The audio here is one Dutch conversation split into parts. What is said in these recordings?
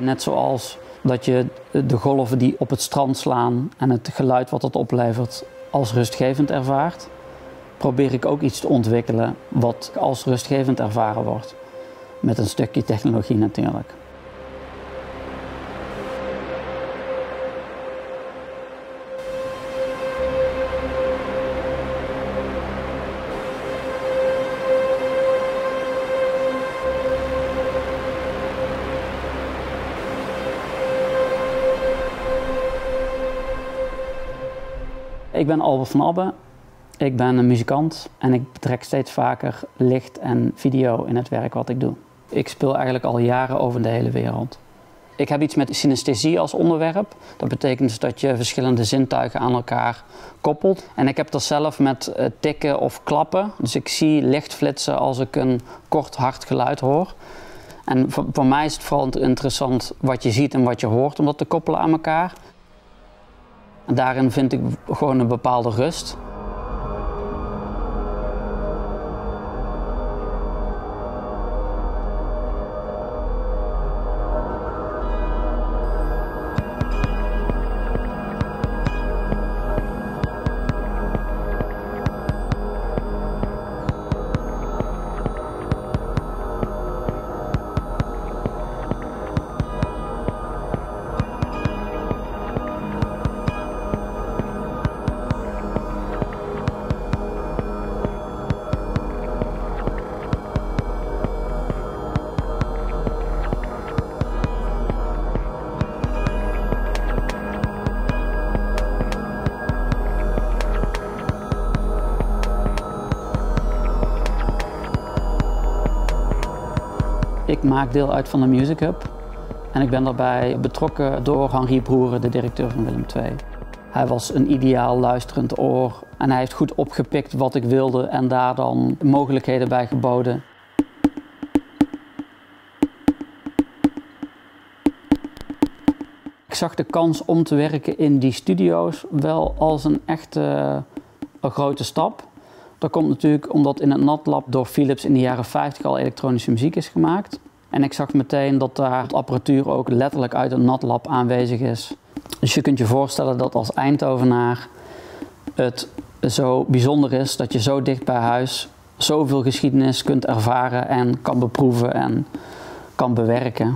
Net zoals dat je de golven die op het strand slaan en het geluid wat dat oplevert als rustgevend ervaart, probeer ik ook iets te ontwikkelen wat als rustgevend ervaren wordt. Met een stukje technologie natuurlijk. Ik ben Albert van Abbe, ik ben een muzikant en ik betrek steeds vaker licht en video in het werk wat ik doe. Ik speel eigenlijk al jaren over de hele wereld. Ik heb iets met synesthesie als onderwerp. Dat betekent dus dat je verschillende zintuigen aan elkaar koppelt. En ik heb dat zelf met tikken of klappen. Dus ik zie licht flitsen als ik een kort hard geluid hoor. En voor mij is het vooral interessant wat je ziet en wat je hoort om dat te koppelen aan elkaar. En daarin vind ik gewoon een bepaalde rust. Ik maak deel uit van de Music Hub en ik ben daarbij betrokken door Henri Broeren, de directeur van Willem II. Hij was een ideaal luisterend oor en hij heeft goed opgepikt wat ik wilde en daar dan mogelijkheden bij geboden. Ik zag de kans om te werken in die studio's wel als een echte grote stap. Dat komt natuurlijk omdat in het NatLab door Philips in de jaren 50 al elektronische muziek is gemaakt. En ik zag meteen dat daar de apparatuur ook letterlijk uit het NatLab aanwezig is. Dus je kunt je voorstellen dat als Eindhovenaar het zo bijzonder is dat je zo dicht bij huis zoveel geschiedenis kunt ervaren en kan beproeven en kan bewerken.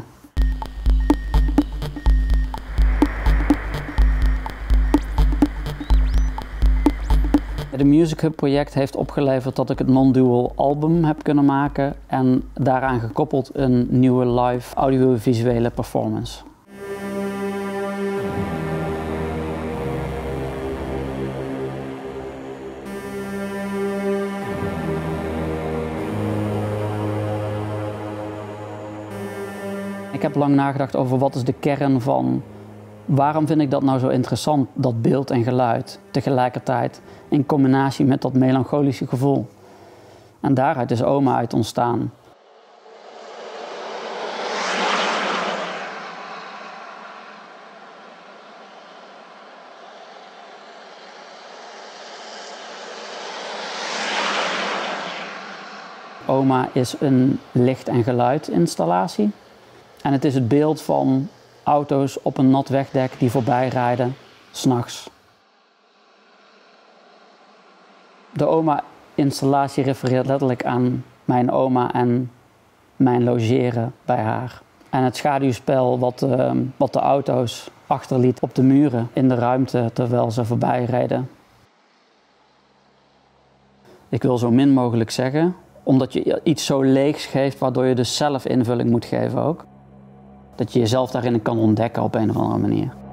Het Music Hub project heeft opgeleverd dat ik het non-dual album heb kunnen maken en daaraan gekoppeld een nieuwe live audiovisuele performance. Ik heb lang nagedacht over wat is de kern van waarom vind ik dat nou zo interessant, dat beeld en geluid, tegelijkertijd in combinatie met dat melancholische gevoel. En daaruit is Oma uit ontstaan. Oma is een licht- en geluidinstallatie. En het is het beeld van auto's op een nat wegdek die voorbij rijden, 's nachts. De Oma-installatie refereert letterlijk aan mijn oma en mijn logeren bij haar. En het schaduwspel wat de auto's achterliet op de muren in de ruimte terwijl ze voorbij rijden. Ik wil zo min mogelijk zeggen, omdat je iets zo leegs geeft waardoor je dus zelf invulling moet geven ook. Dat je jezelf daarin kan ontdekken op een of andere manier.